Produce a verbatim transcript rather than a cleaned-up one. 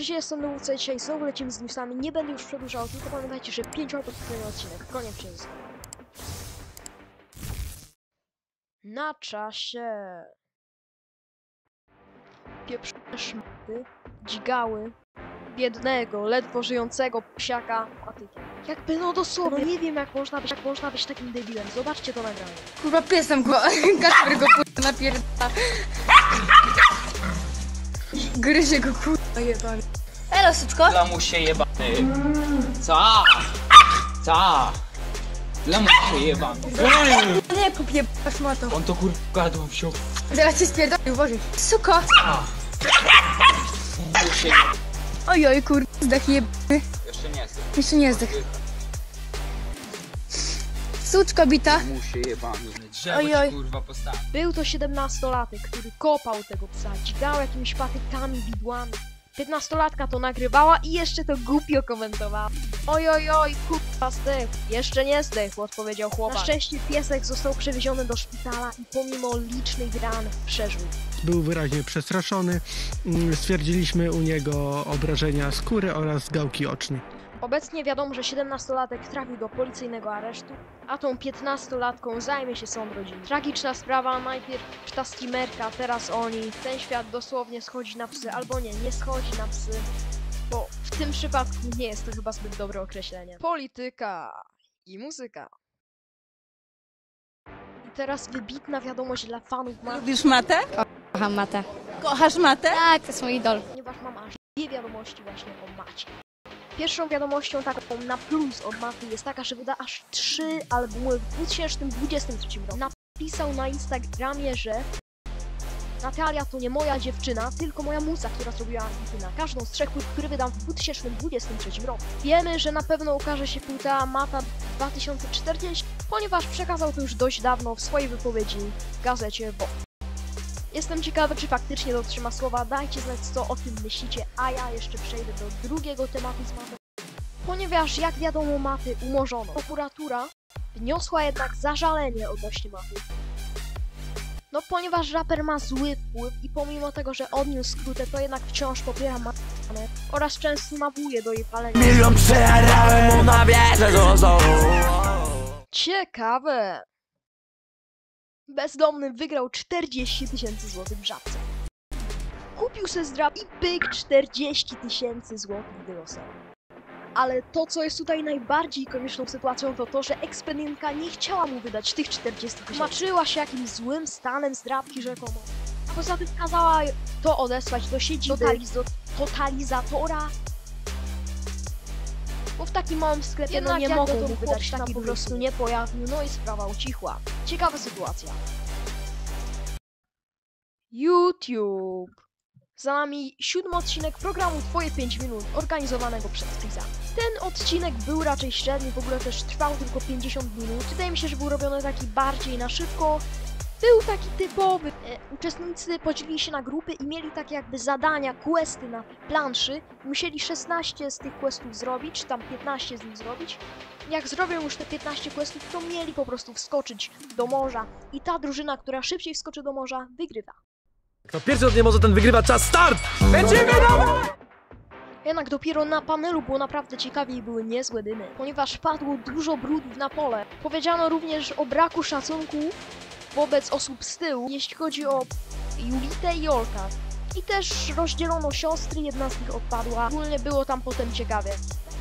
Cześć, jestem Dowódca, dzisiaj znowu lecimy z newsami, nie będę już przedłużał, tylko pamiętajcie, że pięć łapek to odcinek, koniec przyzysku. Na czasie. Pieprzone szmaty dźgały biednego, ledwo żyjącego psiaka patykiem. Jakby no dosłownie, no nie wiem jak można być, jak można być takim debilem, zobaczcie to nagranie. Kurwa piesem go, Kasper go kurwa napierda. Gryzie go kurwa jebany. Elo, suczko? Lamusie jebany. Co? Co? Lamusie jebany. Nie kup jebasz moto. On to kurwa gadł wziął. Zaraz cię spierdolił, uważaj. Suko! Lamusie. Ojoj kurwa, zdech jebany. Jeszcze nie jestem. Jeszcze nie zdech. Suczko bita. Lamusie jebany. Drzewo Ojoj. ci kurwa postawi. Był to siedemnastolatek, który kopał tego psa, dźgał jakimiś patykami, widłami. piętnastolatka to nagrywała i jeszcze to głupio komentowała. Oj, oj, oj, kurwa zdechł. Jeszcze nie zdechł, odpowiedział chłopak. Na szczęście piesek został przewieziony do szpitala i pomimo licznych ran przeżył. Był wyraźnie przestraszony. Stwierdziliśmy u niego obrażenia skóry oraz gałki ocznej. Obecnie wiadomo, że siedemnastolatek trafił do policyjnego aresztu, a tą piętnastolatką zajmie się sąd rodzinny. Tragiczna sprawa, najpierw ta streamerka, teraz oni. Ten świat dosłownie schodzi na psy, albo nie, nie schodzi na psy, bo w tym przypadku nie jest to chyba zbyt dobre określenie. Polityka i muzyka. I teraz wybitna wiadomość dla fanów Maty, Lubisz matę? Kocham matę. Kochasz matę? Tak, to jest mój idol. ponieważ mam aż dwie wiadomości właśnie o Macie. Pierwszą wiadomością taką na plus od Maty jest taka, że wyda aż trzy albumy w dwa tysiące dwudziestym trzecim roku. Napisał na Instagramie, że Natalia to nie moja dziewczyna, tylko moja muza, która zrobiła hity na każdą z trzech płyt, które wydam w dwa tysiące dwudziestym trzecim roku. Wiemy, że na pewno ukaże się płyta Mata dwa tysiące czterdzieści, ponieważ przekazał to już dość dawno w swojej wypowiedzi w gazecie Vogue. Jestem ciekawy, czy faktycznie dotrzyma słowa, dajcie znać, co o tym myślicie, a ja jeszcze przejdę do drugiego tematu z Maty. Ponieważ, jak wiadomo, Maty umorzono. Prokuratura wniosła jednak zażalenie odnośnie Maty. No, ponieważ raper ma zły wpływ i pomimo tego, że odniósł skrótę, to jednak wciąż popiera Matę oraz często nawołuje do jej palenia. Milion przejarałem, ona wie, że to są. Ciekawe! Bezdomny wygrał czterdzieści tysięcy złotych w żabce. Kupił se zdrab i pyk czterdzieści tysięcy złotych do losowu. Ale to, co jest tutaj najbardziej komiczną sytuacją, to to, że ekspedientka nie chciała mu wydać tych czterdziestu tysięcy. Tłumaczyła się jakimś złym stanem zdrabki rzekomo. A poza tym kazała to odesłać do siedziby totaliz totalizatora. Bo w takim małym sklepie Jednak no nie jak mogą to mu wydać, taki po po prostu nie pojawił, no i sprawa ucichła. Ciekawa sytuacja. YouTube. Za nami siódmy odcinek programu Twoje pięć minut, organizowanego przez Friza. Ten odcinek był raczej średni, w ogóle też trwał tylko pięćdziesiąt minut. Wydaje mi się, że był robiony taki bardziej na szybko. Był taki typowy. E, uczestnicy podzielili się na grupy i mieli takie jakby zadania, questy na planszy. Musieli szesnaście z tych questów zrobić, czy tam piętnaście z nich zrobić. Jak zrobią już te piętnaście questów, to mieli po prostu wskoczyć do morza. I ta drużyna, która szybciej wskoczy do morza, wygrywa. Kto pierwszy od nie może, ten wygrywa, czas start! Lecimy do... Jednak dopiero na panelu było naprawdę ciekawie i były niezłe dymy, ponieważ padło dużo brudów na pole. Powiedziano również o braku szacunku wobec osób z tyłu, jeśli chodzi o Julitę i Olka. I też rozdzielono siostry, jedna z nich odpadła. Ogólnie było tam potem ciekawie.